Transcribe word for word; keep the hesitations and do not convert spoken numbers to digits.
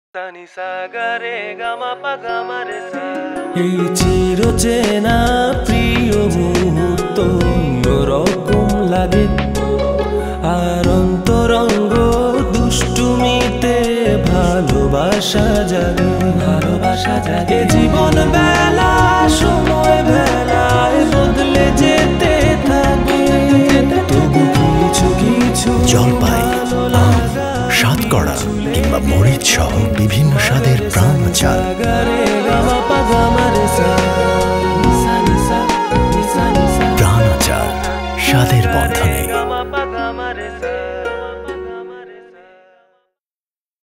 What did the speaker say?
এই চিরচেনা প্রিয় মুহূর্ত অন্যরকম লাগে, আর অন্তরঙ্গ দুষ্টুমিতে ভালোবাসা জাগে, ভালোবাসা জাগে। জীবন বেলা সময় বেলায় বদলে যেতে থাকে, তবু কিছু কিছু জলপাই, আম, সাতকড়া কিংবা মরিচ সহ বিভিন্ন স্বাদের প্রাণ চাল।